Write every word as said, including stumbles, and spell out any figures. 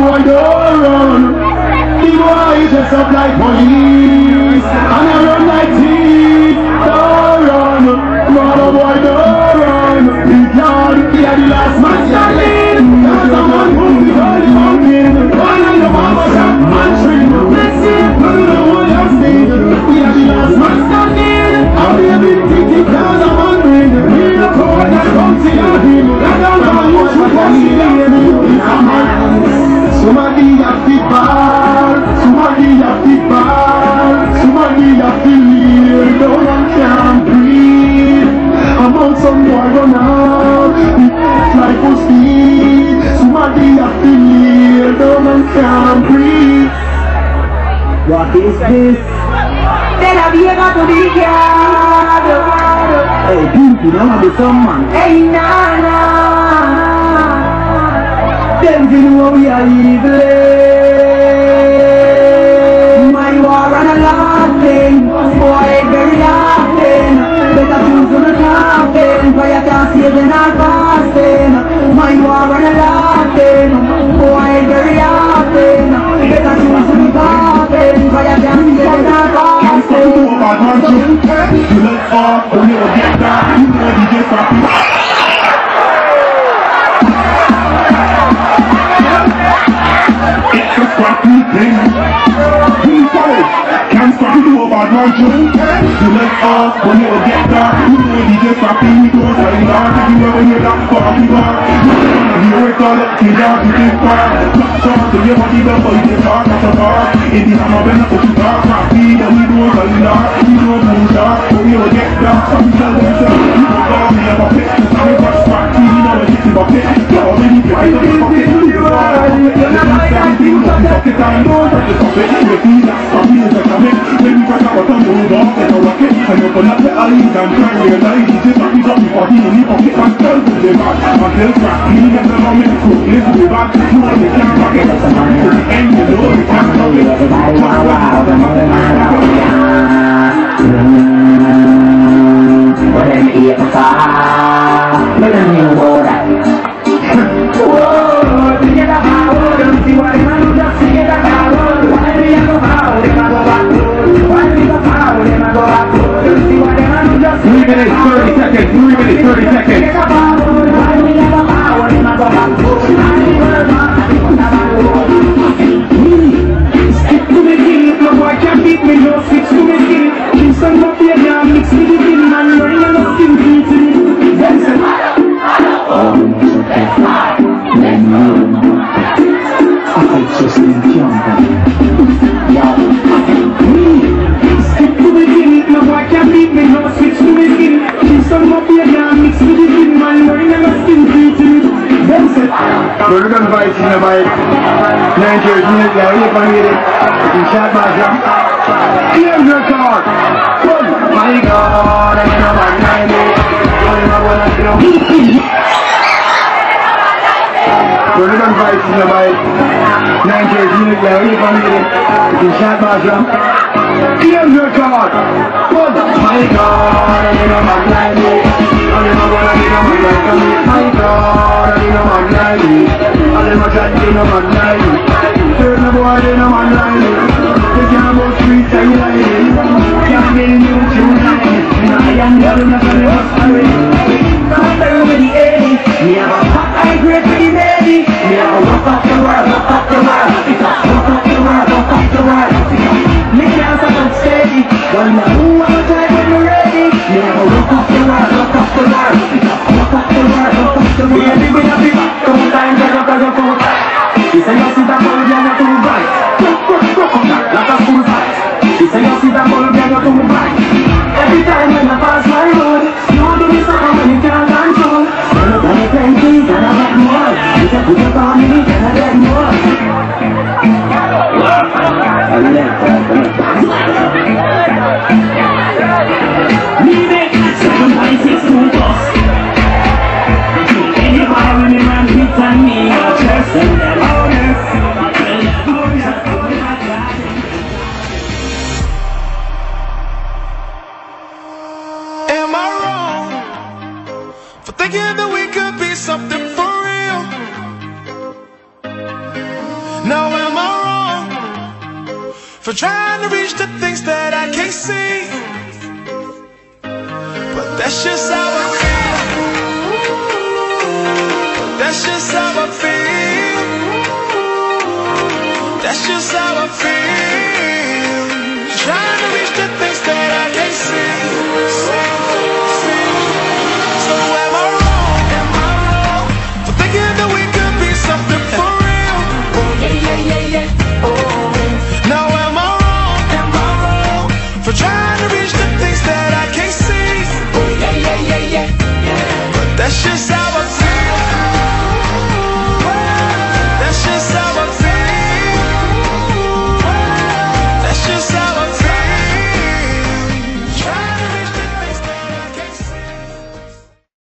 boy don't run. The boy dress up like police and I run like thief. Don't run, mother boy don't run. Big yard, he had the last man standing. Cause a man who be only pumping. One of the mama shot man string. Let's see if we don't want to speed. We had the last man standing. I'll be a big ticky cause a man bring. We the code that comes to your him. That don't know what you can see. Somebody have the bar, somebody have the bar, somebody have the lead, no one can breathe. I'm on some boy run out, like for speed. Somebody have the lead, no one can breathe. What is this? Then have you ever to be God? Hey, beauty, don't want to be someone. Hey, Nana. Them you know we are evil. My war and a laughing, boy very often. Better choose on the coffin, for you can't see them not fasting. My war and a laughing, boy very often. Better choose on the coffin, for you can't see them not fasting. You look off, you will get that, you know Deejay Scrappy. It's a scrappy thing. People can't stop you do about one joke. You let off when you get that. You know Deejay Scrappy, we go sign down. If you ever hear that scrappy bar, you hear it all up to that to this bar. Not talk to your body, but you can talk at the bar. If you have a bend up, you talk scrappy, then we do sign down. We don't move that, when you get that. Some tell themselves, you don't call me up a pit. I'm a got scrappy, you know it's in my pit. You're already picking up the pocket. You are you fuck it, I know that you stop it. You see that scrappy is a comic. When you crack out some move off, there's a rocket. And you're gonna let all these and try to realize Deejay Scrappy got me party in the pocket. And tell to the back, and tell Scrappy that the moment is cool. Listen to the back, you know they can't rock it. To the end, you know they can't stop it. What am I here for? But I'm new for that. Whoa, together power, don't see what I'm just together power. Why do you go power? They might go back. Why do you go power? They might go back. Don't see what I'm just three minutes, thirty seconds, three minutes, thirty seconds. Why do you go power? They might go back. Stick to the kid, no boy can't beat me, no stick to the kid. Keep some up here, now mix me the kid, man, you're in a lot of things to me. Then say, oh, that's right. Then no, I just need jump. Stick to the kid, no boy can't beat me, no switch to the kid. Keep some up here, now mix me the kid, man, you're in a lot of things to me. Then say, we're going to buy it in the bike. nine years, minutes, yeah, we're going to get it. You shot my jump. Here's your car. My God, I know my name. I know what I do. We're going to buy it in the bike. nine years, minutes, yeah, we're going to get it. You shot my jump. Here's your car. My God, I know my name. I know what I do. My God, I know my name. I know what I do. Turn the boy in a man line. They can't go streets and line. Can't get a new tune line. I am the one that's on the bus line. Come down with the eighty. Me have a hot high grade with the lady. Me have a walk off the world, walk off the world. Walk off the world, walk off the world. Me can't stop and steady. Well, now who am I when you're ready? Me have a walk off the world, walk off the world. Walk off the world, walk off the world. Baby, we have it. Sometimes I don't go for that. She say you see that ball, you're not too bright. Like a full fight. She say you see that ball, you're not too bright. Every time when I pass my road, you do me something when you can't control. And I'm gonna plenty, and I get more. She say put it on me, and I get more. Leave it, seven point six two plus. Anybody with me, man, hit on me, I'll just send them. Thinking that we could be something for real. for trying to reach the things that I can't see. But that's just how I feel. That's just how I feel. That's just how I feel. Trying to reach the things that I can't see. see, see. So am I wrong? Am I wrong for thinking that we could be something for real? Oh yeah, yeah, yeah, yeah. Oh. Now am I wrong? Am I wrong for trying to reach the things that I can't see? Oh yeah, yeah, yeah, yeah. yeah. But that's just how I